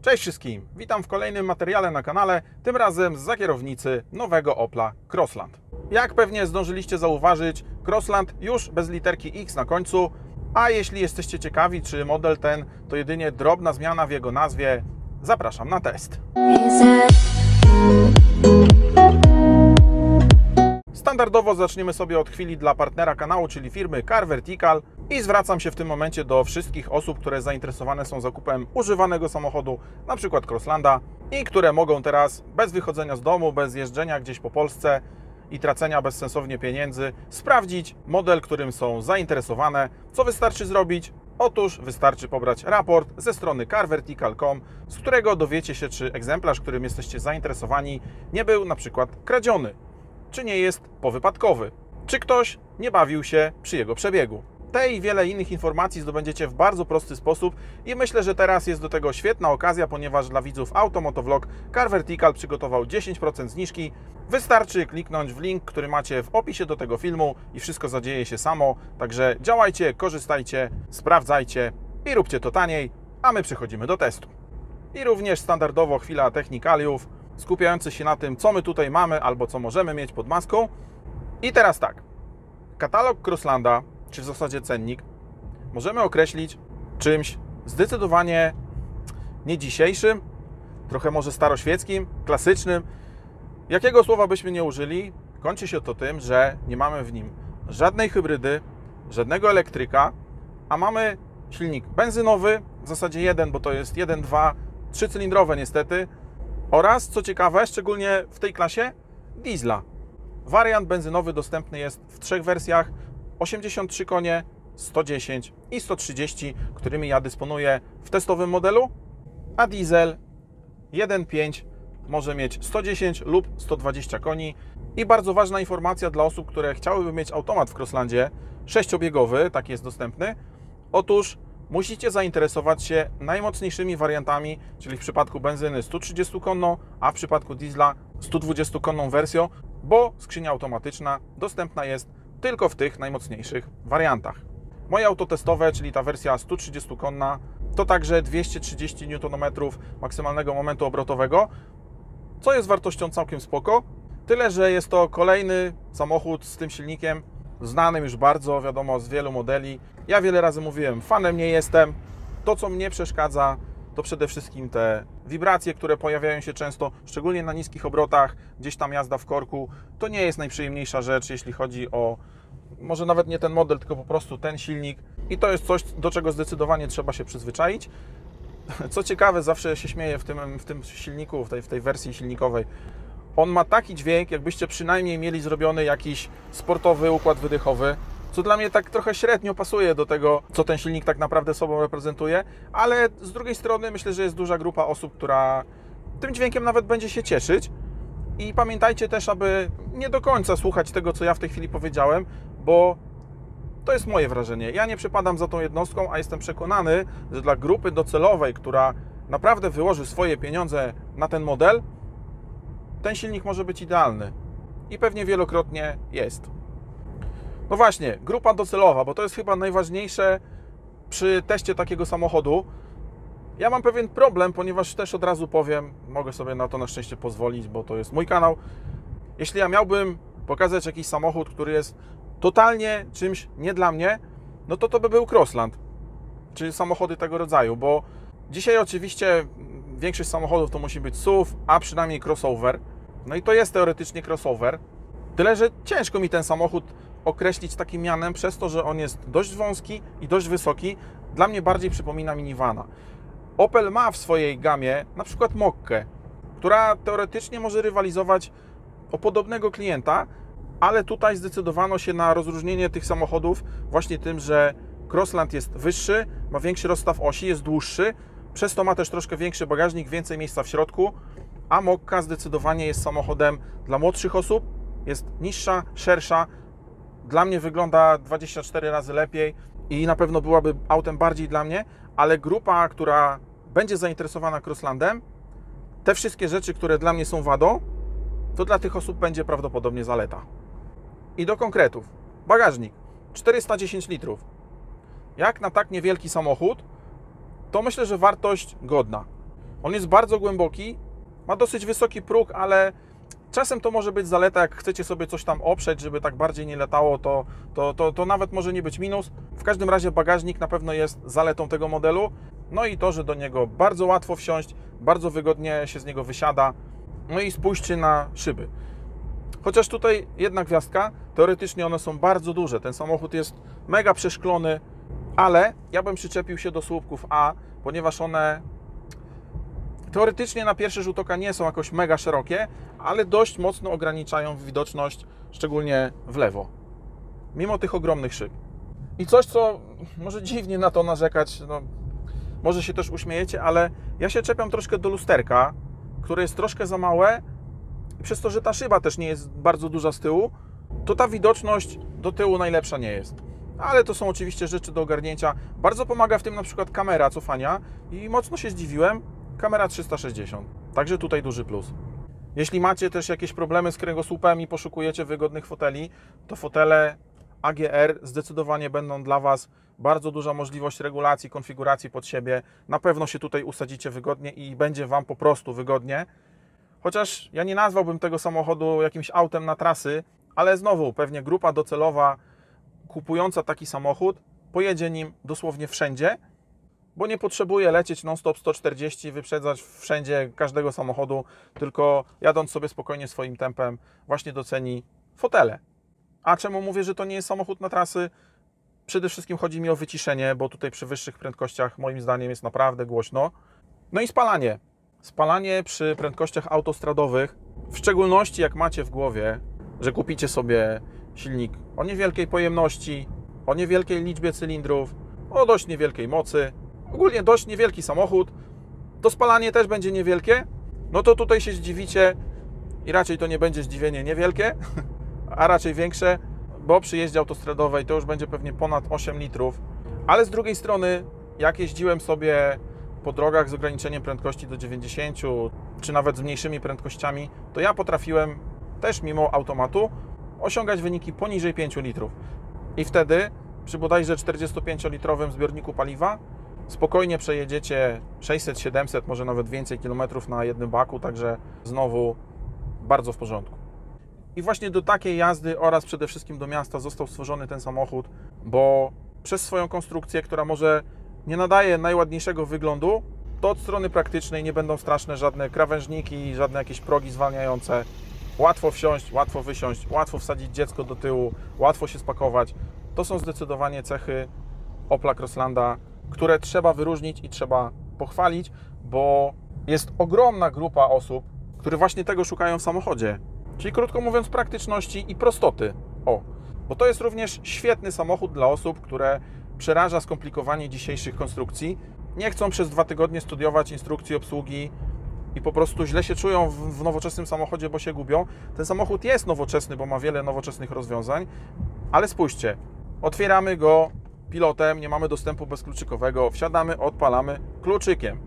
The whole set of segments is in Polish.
Cześć wszystkim, witam w kolejnym materiale na kanale, tym razem zza kierownicy nowego Opla Crossland. Jak pewnie zdążyliście zauważyć, Crossland już bez literki X na końcu, a jeśli jesteście ciekawi, czy model ten to jedynie drobna zmiana w jego nazwie, zapraszam na test. Standardowo zaczniemy sobie od chwili dla partnera kanału, czyli firmy Car Vertical, i zwracam się w tym momencie do wszystkich osób, które zainteresowane są zakupem używanego samochodu, na przykład Crosslanda, i które mogą teraz bez wychodzenia z domu, bez jeżdżenia gdzieś po Polsce i tracenia bezsensownie pieniędzy, sprawdzić model, którym są zainteresowane. Co wystarczy zrobić? Otóż wystarczy pobrać raport ze strony carvertical.com, z którego dowiecie się, czy egzemplarz, którym jesteście zainteresowani, nie był na przykład kradziony, czy nie jest powypadkowy, czy ktoś nie bawił się przy jego przebiegu. Te i wiele innych informacji zdobędziecie w bardzo prosty sposób i myślę, że teraz jest do tego świetna okazja, ponieważ dla widzów Automotovlog Car Vertical przygotował 10% zniżki. Wystarczy kliknąć w link, który macie w opisie do tego filmu i wszystko zadzieje się samo. Także działajcie, korzystajcie, sprawdzajcie i róbcie to taniej, a my przechodzimy do testu. I również standardowo chwila technikaliów, skupiający się na tym, co my tutaj mamy albo co możemy mieć pod maską. I teraz tak, katalog Crosslanda, czy w zasadzie cennik, możemy określić czymś zdecydowanie nie dzisiejszym, trochę może staroświeckim, klasycznym. Jakiego słowa byśmy nie użyli, kończy się to tym, że nie mamy w nim żadnej hybrydy, żadnego elektryka, a mamy silnik benzynowy, w zasadzie jeden, bo to jest 1.2, 3-cylindrowe niestety, oraz, co ciekawe, szczególnie w tej klasie, diesla. Wariant benzynowy dostępny jest w trzech wersjach: 83 konie, 110 i 130, którymi ja dysponuję w testowym modelu, a diesel 1.5 może mieć 110 lub 120 koni. I bardzo ważna informacja dla osób, które chciałyby mieć automat w Crosslandzie, 6-biegowy, taki jest dostępny. Otóż musicie zainteresować się najmocniejszymi wariantami, czyli w przypadku benzyny 130-konną, a w przypadku diesla 120-konną wersją, bo skrzynia automatyczna dostępna jest tylko w tych najmocniejszych wariantach. Moje auto testowe, czyli ta wersja 130-konna, to także 230 Nm maksymalnego momentu obrotowego, co jest wartością całkiem spoko. Tyle, że jest to kolejny samochód z tym silnikiem, znanym już bardzo, wiadomo, z wielu modeli. Ja wiele razy mówiłem, fanem nie jestem. To, co mnie przeszkadza, to przede wszystkim te wibracje, które pojawiają się często, szczególnie na niskich obrotach, gdzieś tam jazda w korku. To nie jest najprzyjemniejsza rzecz, jeśli chodzi o, może nawet nie ten model, tylko po prostu ten silnik. I to jest coś, do czego zdecydowanie trzeba się przyzwyczaić. Co ciekawe, zawsze się śmieję w tym silniku, w tej wersji silnikowej. On ma taki dźwięk, jakbyście przynajmniej mieli zrobiony jakiś sportowy układ wydechowy, co dla mnie tak trochę średnio pasuje do tego, co ten silnik tak naprawdę sobą reprezentuje, ale z drugiej strony myślę, że jest duża grupa osób, która tym dźwiękiem nawet będzie się cieszyć. I pamiętajcie też, aby nie do końca słuchać tego, co ja w tej chwili powiedziałem, bo to jest moje wrażenie. Ja nie przepadam za tą jednostką, a jestem przekonany, że dla grupy docelowej, która naprawdę wyłoży swoje pieniądze na ten model, ten silnik może być idealny. I pewnie wielokrotnie jest. No właśnie, grupa docelowa, bo to jest chyba najważniejsze przy teście takiego samochodu. Ja mam pewien problem, ponieważ też od razu powiem, mogę sobie na to na szczęście pozwolić, bo to jest mój kanał. Jeśli ja miałbym pokazać jakiś samochód, który jest totalnie czymś nie dla mnie, no to by był Crossland, czy samochody tego rodzaju, bo dzisiaj oczywiście większość samochodów to musi być SUV, a przynajmniej crossover. No i to jest teoretycznie crossover, tyle że ciężko mi ten samochód określić takim mianem, przez to, że on jest dość wąski i dość wysoki. Dla mnie bardziej przypomina minivana. Opel ma w swojej gamie na przykład Mokkę, która teoretycznie może rywalizować o podobnego klienta, ale tutaj zdecydowano się na rozróżnienie tych samochodów właśnie tym, że Crossland jest wyższy, ma większy rozstaw osi, jest dłuższy, przez to ma też troszkę większy bagażnik, więcej miejsca w środku, a Mokka zdecydowanie jest samochodem dla młodszych osób, jest niższa, szersza, dla mnie wygląda 24 razy lepiej i na pewno byłaby autem bardziej dla mnie, ale grupa, która będzie zainteresowana Crosslandem, te wszystkie rzeczy, które dla mnie są wadą, to dla tych osób będzie prawdopodobnie zaleta. I do konkretów. Bagażnik 410 litrów. Jak na tak niewielki samochód, to myślę, że wartość godna. On jest bardzo głęboki, ma dosyć wysoki próg, ale czasem to może być zaleta, jak chcecie sobie coś tam oprzeć, żeby tak bardziej nie latało, to nawet może nie być minus. W każdym razie bagażnik na pewno jest zaletą tego modelu. No i to, że do niego bardzo łatwo wsiąść, bardzo wygodnie się z niego wysiada. No i spójrzcie na szyby. Chociaż tutaj jedna gwiazdka, teoretycznie one są bardzo duże. Ten samochód jest mega przeszklony, ale ja bym przyczepił się do słupków A, ponieważ one teoretycznie na pierwszy rzut oka nie są jakoś mega szerokie, ale dość mocno ograniczają widoczność, szczególnie w lewo, mimo tych ogromnych szyb. I coś, co może dziwnie na to narzekać, no, może się też uśmiejecie, ale ja się czepiam troszkę do lusterka, które jest troszkę za małe i przez to, że ta szyba też nie jest bardzo duża z tyłu, to ta widoczność do tyłu najlepsza nie jest. Ale to są oczywiście rzeczy do ogarnięcia. Bardzo pomaga w tym na przykład kamera cofania i mocno się zdziwiłem, kamera 360. Także tutaj duży plus. Jeśli macie też jakieś problemy z kręgosłupem i poszukujecie wygodnych foteli, to fotele AGR zdecydowanie będą dla Was bardzo duża możliwość regulacji, konfiguracji pod siebie. Na pewno się tutaj usadzicie wygodnie i będzie Wam po prostu wygodnie. Chociaż ja nie nazwałbym tego samochodu jakimś autem na trasy, ale znowu pewnie grupa docelowa kupująca taki samochód pojedzie nim dosłownie wszędzie, bo nie potrzebuje lecieć non-stop 140, wyprzedzać wszędzie każdego samochodu, tylko jadąc sobie spokojnie swoim tempem właśnie doceni fotele. A czemu mówię, że to nie jest samochód na trasy? Przede wszystkim chodzi mi o wyciszenie, bo tutaj przy wyższych prędkościach moim zdaniem jest naprawdę głośno. No i spalanie. Spalanie przy prędkościach autostradowych, w szczególności jak macie w głowie, że kupicie sobie silnik o niewielkiej pojemności, o niewielkiej liczbie cylindrów, o dość niewielkiej mocy, ogólnie dość niewielki samochód, to spalanie też będzie niewielkie, no to tutaj się zdziwicie i raczej to nie będzie zdziwienie niewielkie, a raczej większe, bo przy jeździe autostradowej to już będzie pewnie ponad 8 litrów, ale z drugiej strony, jak jeździłem sobie po drogach z ograniczeniem prędkości do 90, czy nawet z mniejszymi prędkościami, to ja potrafiłem też mimo automatu osiągać wyniki poniżej 5 litrów. I wtedy przy bodajże 45-litrowym zbiorniku paliwa spokojnie przejedziecie 600-700, może nawet więcej kilometrów na jednym baku, także znowu bardzo w porządku. I właśnie do takiej jazdy oraz przede wszystkim do miasta został stworzony ten samochód, bo przez swoją konstrukcję, która może nie nadaje najładniejszego wyglądu, to od strony praktycznej nie będą straszne żadne krawężniki, żadne jakieś progi zwalniające. Łatwo wsiąść, łatwo wysiąść, łatwo wsadzić dziecko do tyłu, łatwo się spakować. To są zdecydowanie cechy Opla Crosslanda, które trzeba wyróżnić i trzeba pochwalić, bo jest ogromna grupa osób, które właśnie tego szukają w samochodzie. Czyli krótko mówiąc praktyczności i prostoty. Bo to jest również świetny samochód dla osób, które przeraża skomplikowanie dzisiejszych konstrukcji, nie chcą przez 2 tygodnie studiować instrukcji obsługi i po prostu źle się czują w nowoczesnym samochodzie, bo się gubią. Ten samochód jest nowoczesny, bo ma wiele nowoczesnych rozwiązań, ale spójrzcie, otwieramy go pilotem, nie mamy dostępu bezkluczykowego, wsiadamy, odpalamy kluczykiem.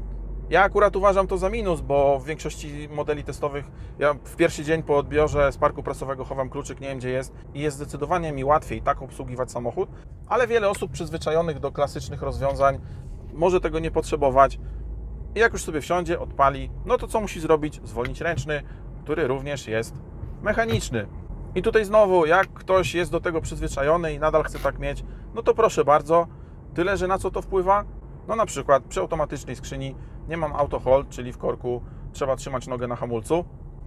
Ja akurat uważam to za minus, bo w większości modeli testowych ja w pierwszy dzień po odbiorze z parku prasowego chowam kluczyk, nie wiem gdzie jest i jest zdecydowanie mi łatwiej tak obsługiwać samochód, ale wiele osób przyzwyczajonych do klasycznych rozwiązań może tego nie potrzebować i jak już sobie wsiądzie, odpali, no to co musi zrobić? Zwolnić ręczny, który również jest mechaniczny. I tutaj znowu, jak ktoś jest do tego przyzwyczajony i nadal chce tak mieć, no to proszę bardzo, tyle, że na co to wpływa? No na przykład przy automatycznej skrzyni nie mam auto hold, czyli w korku trzeba trzymać nogę na hamulcu.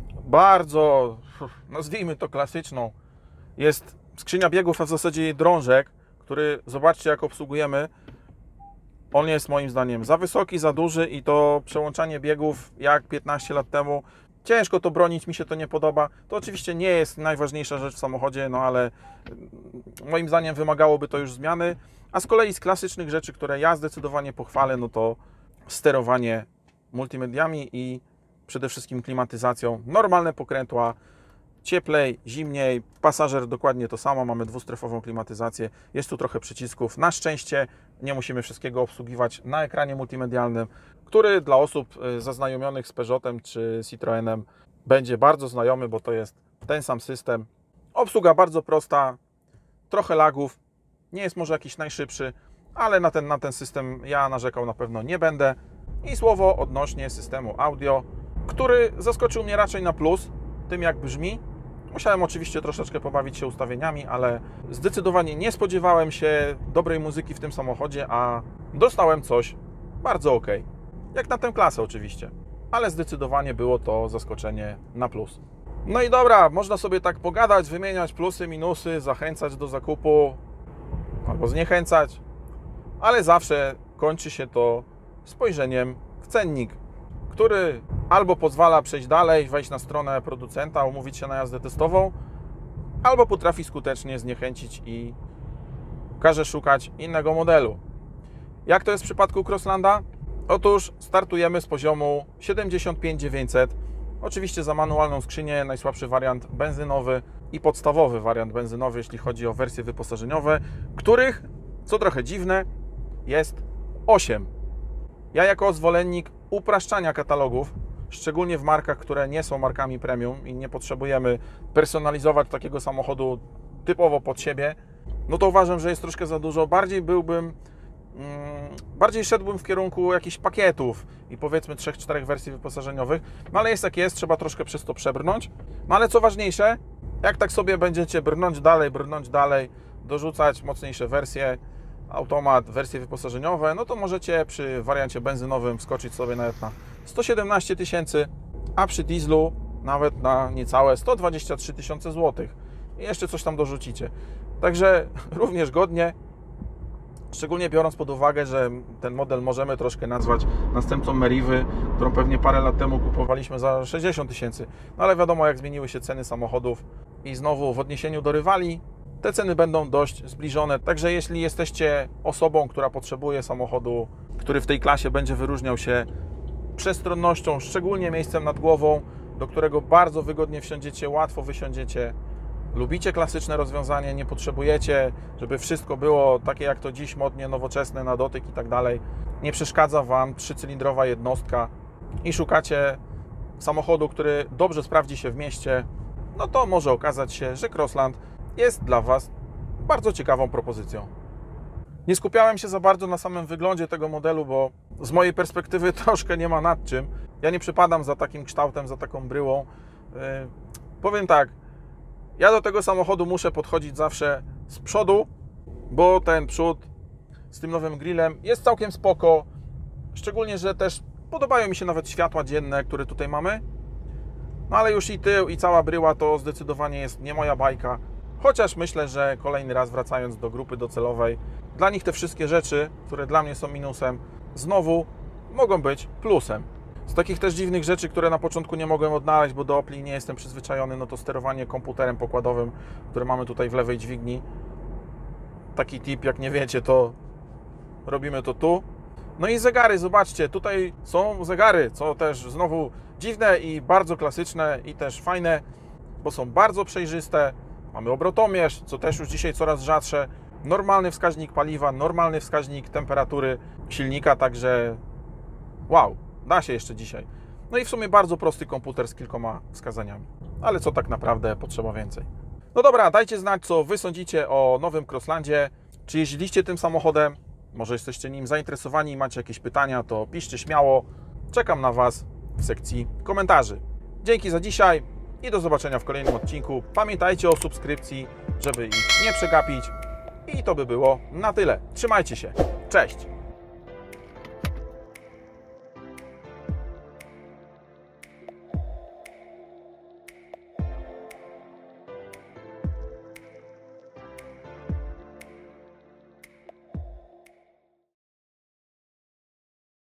Bardzo, nazwijmy to klasyczną, jest skrzynia biegów, a w zasadzie jej drążek, który, zobaczcie jak obsługujemy, on jest moim zdaniem za wysoki, za duży i to przełączanie biegów jak 15 lat temu, ciężko to bronić, mi się to nie podoba. To oczywiście nie jest najważniejsza rzecz w samochodzie, no ale moim zdaniem wymagałoby to już zmiany. A z kolei z klasycznych rzeczy, które ja zdecydowanie pochwalę, no to sterowanie multimediami i przede wszystkim klimatyzacją. Normalne pokrętła, cieplej, zimniej, pasażer dokładnie to samo, mamy dwustrefową klimatyzację, jest tu trochę przycisków. Na szczęście nie musimy wszystkiego obsługiwać na ekranie multimedialnym, który dla osób zaznajomionych z Peugeotem czy Citroenem będzie bardzo znajomy, bo to jest ten sam system. Obsługa bardzo prosta, trochę lagów, nie jest może jakiś najszybszy, ale na ten system ja narzekał na pewno nie będę. I słowo odnośnie systemu audio, który zaskoczył mnie raczej na plus, tym jak brzmi. Musiałem oczywiście troszeczkę pobawić się ustawieniami, ale zdecydowanie nie spodziewałem się dobrej muzyki w tym samochodzie, a dostałem coś bardzo ok. Jak na tę klasę oczywiście, ale zdecydowanie było to zaskoczenie na plus. No i dobra, można sobie tak pogadać, wymieniać plusy, minusy, zachęcać do zakupu albo zniechęcać, ale zawsze kończy się to spojrzeniem w cennik, który albo pozwala przejść dalej, wejść na stronę producenta, umówić się na jazdę testową, albo potrafi skutecznie zniechęcić i każe szukać innego modelu. Jak to jest w przypadku Crosslanda? Otóż startujemy z poziomu 75900. Oczywiście za manualną skrzynię, najsłabszy wariant benzynowy i podstawowy wariant benzynowy, jeśli chodzi o wersje wyposażeniowe, których, co trochę dziwne, jest 8. Ja jako zwolennik upraszczania katalogów, szczególnie w markach, które nie są markami premium i nie potrzebujemy personalizować takiego samochodu typowo pod siebie, no to uważam, że jest troszkę za dużo. Bardziej szedłbym w kierunku jakichś pakietów i powiedzmy 3-4 wersji wyposażeniowych, no ale jest jak jest, trzeba troszkę przez to przebrnąć. No ale co ważniejsze, jak tak sobie będziecie brnąć dalej, dorzucać mocniejsze wersje, automat, wersje wyposażeniowe, no to możecie przy wariancie benzynowym wskoczyć sobie nawet na 117 000, a przy dieslu nawet na niecałe 123 000 złotych. I jeszcze coś tam dorzucicie. Także również godnie, szczególnie biorąc pod uwagę, że ten model możemy troszkę nazwać następcą Merivy, którą pewnie parę lat temu kupowaliśmy za 60 000. No ale wiadomo, jak zmieniły się ceny samochodów i znowu w odniesieniu do rywali, te ceny będą dość zbliżone. Także jeśli jesteście osobą, która potrzebuje samochodu, który w tej klasie będzie wyróżniał się przestronnością, szczególnie miejscem nad głową, do którego bardzo wygodnie wsiądziecie, łatwo wysiądziecie, lubicie klasyczne rozwiązanie, nie potrzebujecie, żeby wszystko było takie jak to dziś modnie, nowoczesne, na dotyk i tak dalej, nie przeszkadza Wam 3-cylindrowa jednostka i szukacie samochodu, który dobrze sprawdzi się w mieście, no to może okazać się, że Crossland jest dla Was bardzo ciekawą propozycją. Nie skupiałem się za bardzo na samym wyglądzie tego modelu, bo z mojej perspektywy troszkę nie ma nad czym. Ja nie przypadam za takim kształtem, za taką bryłą. Powiem tak, ja do tego samochodu muszę podchodzić zawsze z przodu, bo ten przód z tym nowym grillem jest całkiem spoko. Szczególnie, że też podobają mi się nawet światła dzienne, które tutaj mamy. No ale już i tył, i cała bryła to zdecydowanie jest nie moja bajka. Chociaż myślę, że kolejny raz wracając do grupy docelowej, dla nich te wszystkie rzeczy, które dla mnie są minusem, znowu mogą być plusem. Z takich też dziwnych rzeczy, które na początku nie mogłem odnaleźć, bo do Opli nie jestem przyzwyczajony, no to sterowanie komputerem pokładowym, które mamy tutaj w lewej dźwigni. Taki tip, jak nie wiecie, to robimy to tu. No i zegary, zobaczcie, tutaj są zegary, co też znowu dziwne i bardzo klasyczne i też fajne, bo są bardzo przejrzyste. Mamy obrotomierz, co też już dzisiaj coraz rzadsze. Normalny wskaźnik paliwa, normalny wskaźnik temperatury silnika, także wow, da się jeszcze dzisiaj. No i w sumie bardzo prosty komputer z kilkoma wskazaniami. Ale co tak naprawdę potrzeba więcej. No dobra, dajcie znać, co Wy sądzicie o nowym Crosslandzie. Czy jeździliście tym samochodem? Może jesteście nim zainteresowani i macie jakieś pytania, to piszcie śmiało. Czekam na Was w sekcji komentarzy. Dzięki za dzisiaj i do zobaczenia w kolejnym odcinku. Pamiętajcie o subskrypcji, żeby ich nie przegapić. I to by było na tyle. Trzymajcie się. Cześć!